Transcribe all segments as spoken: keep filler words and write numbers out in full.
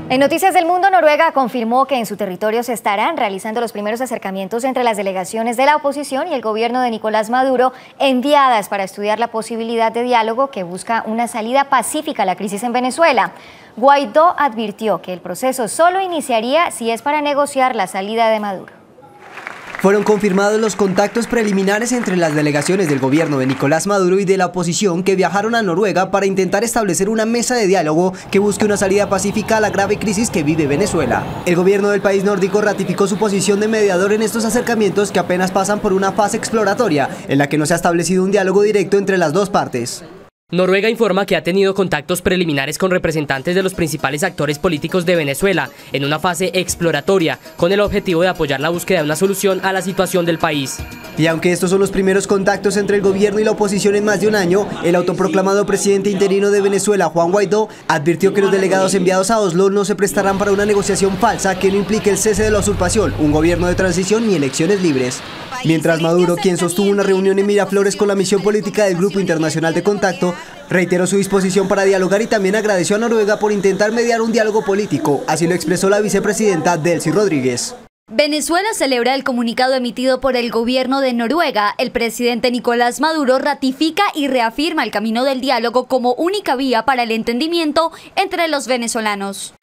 En Noticias del Mundo, Noruega confirmó que en su territorio se estarán realizando los primeros acercamientos entre las delegaciones de la oposición y el gobierno de Nicolás Maduro, enviadas para estudiar la posibilidad de diálogo que busca una salida pacífica a la crisis en Venezuela. Guaidó advirtió que el proceso solo iniciaría si es para negociar la salida de Maduro. Fueron confirmados los contactos preliminares entre las delegaciones del gobierno de Nicolás Maduro y de la oposición que viajaron a Noruega para intentar establecer una mesa de diálogo que busque una salida pacífica a la grave crisis que vive Venezuela. El gobierno del país nórdico ratificó su posición de mediador en estos acercamientos que apenas pasan por una fase exploratoria en la que no se ha establecido un diálogo directo entre las dos partes. Noruega informa que ha tenido contactos preliminares con representantes de los principales actores políticos de Venezuela en una fase exploratoria con el objetivo de apoyar la búsqueda de una solución a la situación del país. Y aunque estos son los primeros contactos entre el gobierno y la oposición en más de un año, el autoproclamado presidente interino de Venezuela, Juan Guaidó, advirtió que los delegados enviados a Oslo no se prestarán para una negociación falsa que no implique el cese de la usurpación, un gobierno de transición ni elecciones libres. Mientras Maduro, quien sostuvo una reunión en Miraflores con la misión política del Grupo Internacional de Contacto, reiteró su disposición para dialogar y también agradeció a Noruega por intentar mediar un diálogo político, así lo expresó la vicepresidenta Delcy Rodríguez. Venezuela celebra el comunicado emitido por el gobierno de Noruega. El presidente Nicolás Maduro ratifica y reafirma el camino del diálogo como única vía para el entendimiento entre los venezolanos.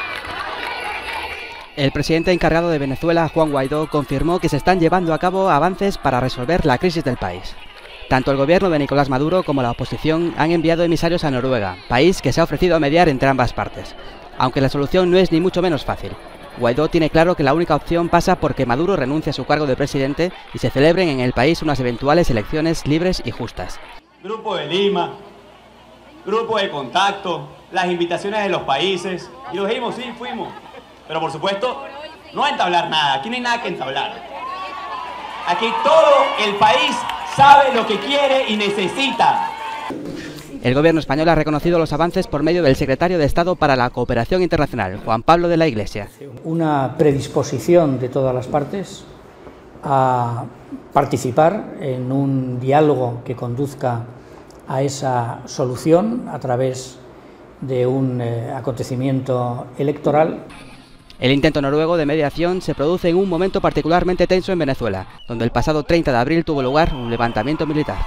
El presidente encargado de Venezuela, Juan Guaidó, confirmó que se están llevando a cabo avances para resolver la crisis del país. Tanto el gobierno de Nicolás Maduro como la oposición han enviado emisarios a Noruega, país que se ha ofrecido a mediar entre ambas partes. Aunque la solución no es ni mucho menos fácil. Guaidó tiene claro que la única opción pasa por que Maduro renuncie a su cargo de presidente y se celebren en el país unas eventuales elecciones libres y justas. Grupo de Lima, grupo de contacto, las invitaciones de los países, y lo dijimos, sí, fuimos. Pero por supuesto, no a entablar nada, aquí no hay nada que entablar. Aquí todo el país sabe lo que quiere y necesita. El gobierno español ha reconocido los avances por medio del secretario de Estado para la Cooperación Internacional, Juan Pablo de la Iglesia. Una predisposición de todas las partes a participar en un diálogo que conduzca a esa solución a través de un eh, acontecimiento electoral. El intento noruego de mediación se produce en un momento particularmente tenso en Venezuela, donde el pasado treinta de abril tuvo lugar un levantamiento militar.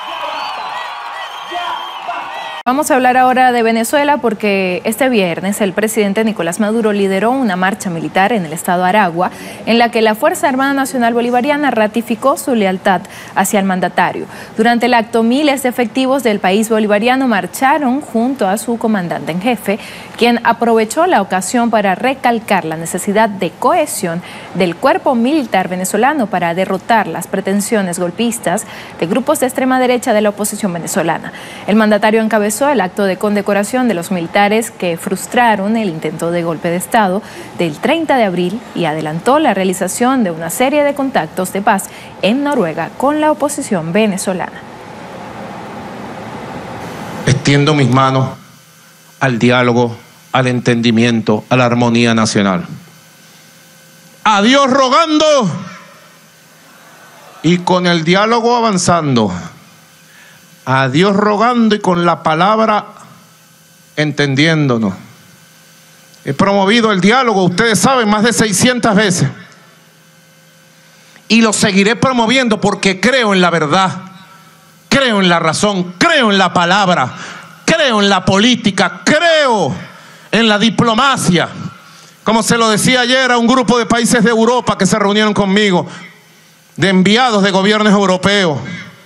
Vamos a hablar ahora de Venezuela porque este viernes el presidente Nicolás Maduro lideró una marcha militar en el estado Aragua en la que la Fuerza Armada Nacional Bolivariana ratificó su lealtad hacia el mandatario. Durante el acto, miles de efectivos del país bolivariano marcharon junto a su comandante en jefe, quien aprovechó la ocasión para recalcar la necesidad de cohesión del cuerpo militar venezolano para derrotar las pretensiones golpistas de grupos de extrema derecha de la oposición venezolana. El mandatario encabezó el acto de condecoración de los militares que frustraron el intento de golpe de Estado del treinta de abril y adelantó la realización de una serie de contactos de paz en Noruega con la oposición venezolana. Extiendo mis manos al diálogo, al entendimiento, a la armonía nacional. A Dios rogando y con el diálogo avanzando. A Dios rogando y con la palabra entendiéndonos. He promovido el diálogo, ustedes saben, más de seiscientas veces. Y lo seguiré promoviendo porque creo en la verdad, creo en la razón, creo en la palabra, creo en la política, creo en la diplomacia. Como se lo decía ayer a un grupo de países de Europa que se reunieron conmigo, de enviados de gobiernos europeos.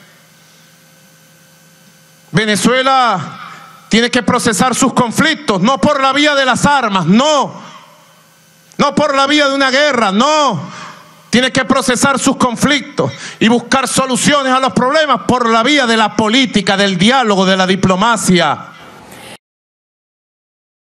Venezuela tiene que procesar sus conflictos, no por la vía de las armas, no, no por la vía de una guerra, no. Tiene que procesar sus conflictos y buscar soluciones a los problemas por la vía de la política, del diálogo, de la diplomacia.